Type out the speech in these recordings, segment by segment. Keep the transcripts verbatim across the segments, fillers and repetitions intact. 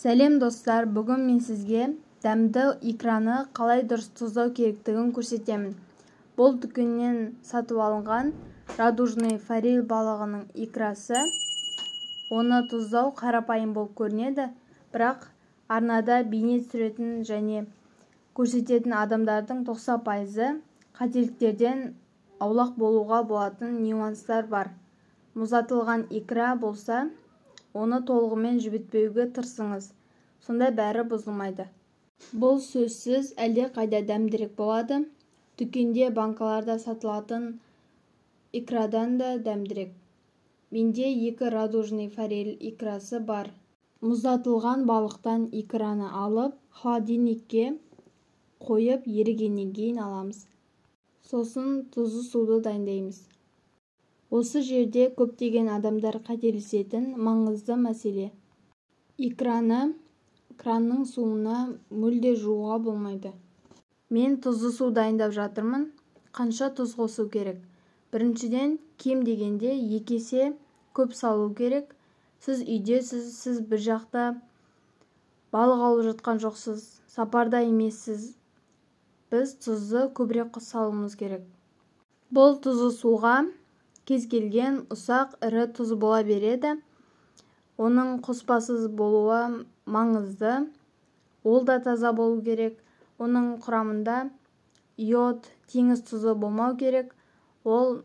Сәлем достар, бүгін мен сізге дәмді икраны қалай дұрыс тұздау керектігін көрсетемін. Бұл дүкеннен сатып алынған радужный форель балығының икрасы. Оны тұздау қарапайым болып көрінеді, бірақ арнада бейне түсіретін және көрсететін адамдардың тоқсан пайызы қателіктерден аулақ болуға болатын нюанстар бар. Мұздатылған икра болса, оны толығымен жібітпеуге тырысыңыз, сонда бәрі бұзылмайды. Бұл сөзсіз әлде қайда дәмдірек болады. Дүкенде банкаларда сатылатын икрадан да дәмдірек. Менде екі радужный форель икрасы бар. Мұздатылған балықтан икраны алып, холодильникке қойып ерігеннен кейін аламыз. Сосын тұзды суды дайындаймыз. Осы жерде көптеген адамдар қателесетін маңызды мәселе. Икраны кранның суына мүлде жууға болмайды. Мен тұзды су дайындап жатырмын. Қанша тұз қосу керек? Біріншіден, кем дегенде екі есе көп салу керек. Сіз үйдесіз, сіз бір жақта балық алып жатқан жоқсыз, сапарда емессіз. Біз тұзды көбірек салуымыз керек. Бұл тұзды суға кез келген ұсақ ірі тұз бола береді. Оның қоспасыз болуы маңызды. Ол да таза болу керек. Оның құрамында йод, теңіз тұзы болмау керек. Ол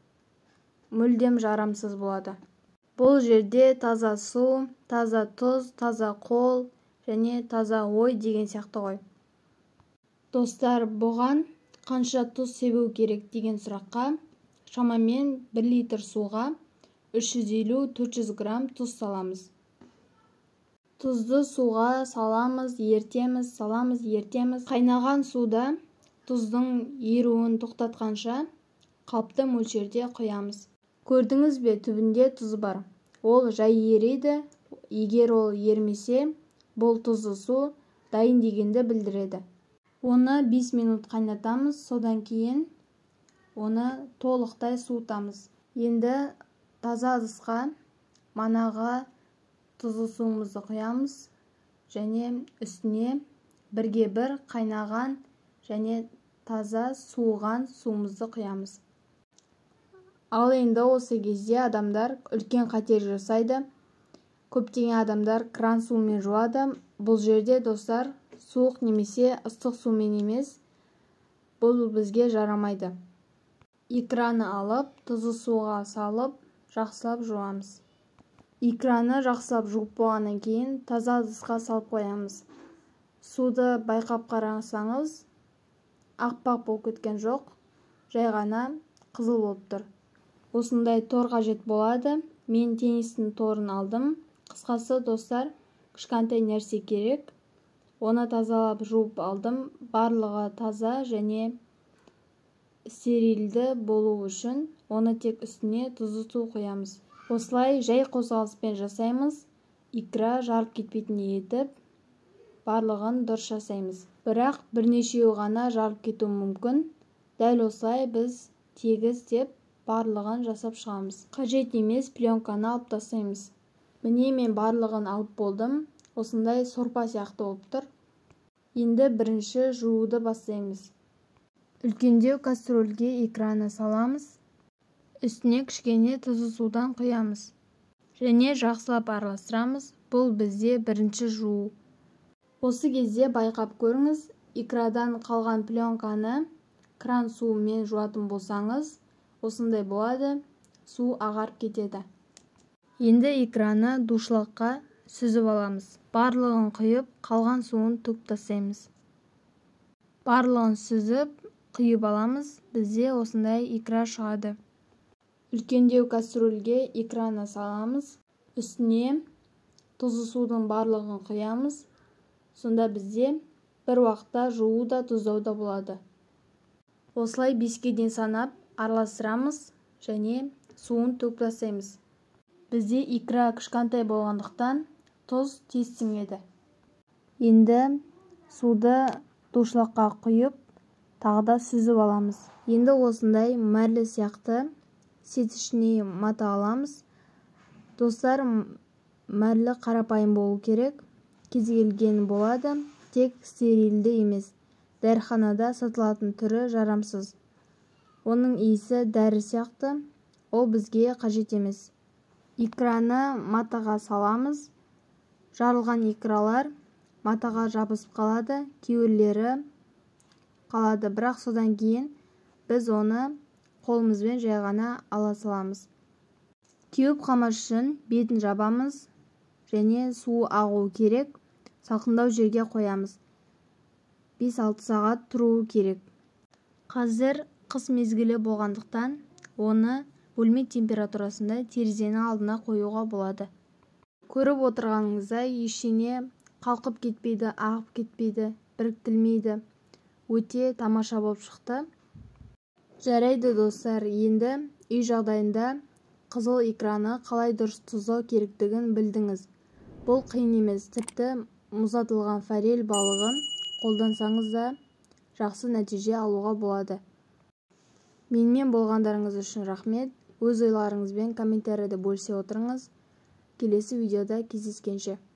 мүлдем жарамсыз болады. Бұл жерде таза су, таза тұз, таза қол және таза ой деген сияқты ғой. Достар, бұған қанша тұз себу керек деген сұраққа шамамен бір литр суға үш жүз елу - төрт жүз грамм тұз саламыз. Тұзды суға саламыз, ертеміз, саламыз, ертеміз. Қайнаған суда тұздың еруін тоқтатқанша қалыпты мөлшерде құямыз. Көрдіңіз бе, түбінде тұз бар. Ол жай ериді. Егер ол ермесе, бұл тұзды су дайын дегенді білдіреді. Оны бес минут қайнатамыз, содан кейін оны толықтай суытамыз. Енді таза ыдысқа манаға тұзды суымызды құямыз және үстіне бірге бір қайнаған және таза суыған суымызды құямыз. Ал енді осы кезде адамдар үлкен қате жасайды. Көптеген адамдар кран суымен жуады. Бұл жерде достар суық немесе ыстық сумен емес, бұл бізге жарамайды. Икраны алып, тұзды суға салып, жақсылап жуамыз. Икраны жақсылап жуып болғаннан кейін таза ыдысқа салып қоямыз. Суды байқап қарасаңыз, ақпақ болып кеткен жоқ, жай ғана қызыл болып тұр. Осындай тор қажет болады. Мен теннистің торын алдым. Қысқасы достар, кішкентай нәрсе керек. Оны тазалап жуып алдым. Барлығы таза және стерильді болу үшін оны тек үстіне тұзды су құямыз. Осылай жай қозғалыспен жасаймыз. Икра жарып кетпейтіндей етіп, барлығын дұрыс жасаймыз. Бірақ бірнешеуі ғана жарып кетуі мүмкін. Дәл осылай біз тегіс деп барлығын жасап шығамыз. Қажет емес пленканы алып тастаймыз. Міне мен барлығын алып болдым. Осындай сорпа сияқты болып тұр. Енді бірінші жууды бастаймыз. Үлкендеу кастрөлге икраны саламыз. Үстіне кішкене тұзды судан құямыз. Және жақсылап араластырамыз. Бұл бізде бірінші жуу. Осы кезде байқап көріңіз, икрадан қалған пленканы кран суымен жуатын болсаңыз, осындай болады, су ағарып кетеді. Енді икраны душылыққа сүзіп аламыз. Барлығын құйып, қалған суын төкіп тастаймыз. Барлығын сүзіп, құйып аламыз. Бізде осындай икра шығады. Үлкендеу кастрөлге икраны саламыз. Үстіне тұзды судың барлығын құямыз. Сонда бізде бір уақытта жуу да тұздау да болады. Осылай беске дейін санап араластырамыз және суын төкіп тастаймыз. Бізде икра кішкентай болғандықтан тұз тез сіңеді. Енді суды душылыққа құйып, тағы да сүзіп аламыз. Енді осындай мәрлі сияқты сетішіне мата аламыз. Достар, мәрлі қарапайым болу керек. кез келген болады, тек стерильді емес. Дәріханада сатылатын түрі жарамсыз. Оның иісі дәрі сияқты, ол бізге қажет емес. Икраны матаға саламыз. Жарылған икралар матаға жабысып қалады, кейбіреулері қалады, бірақ содан кейін біз оны қолымызбен жай ғана ала саламыз. Кеуіп қалмас үшін бетін жабамыз және суы ағуы керек. Салқындау жерге қоямыз. бес-алты сағат тұруы керек. Қазір қыс мезгілі болғандықтан оны бөлме температурасында терезенің алдына қоюға болады. Көріп отырғаныңыздай ештеңе қалқып кетпейді, ағып кетпейді, біріктілмейді. Өте тамаша болып шықты. Жарайды достар, енді үй жағдайында қызыл икраны қалай дұрыс тұздау керектігін білдіңіз. Бұл қиын емес, тіпті мұздатылған форель балығын қолдансаңыз да жақсы нәтиже алуға болады. Менімен болғандарыңыз үшін рахмет. Өз ойларыңызбен комментарийде бөлісе отырыңыз. Келесі видеода кездескенше.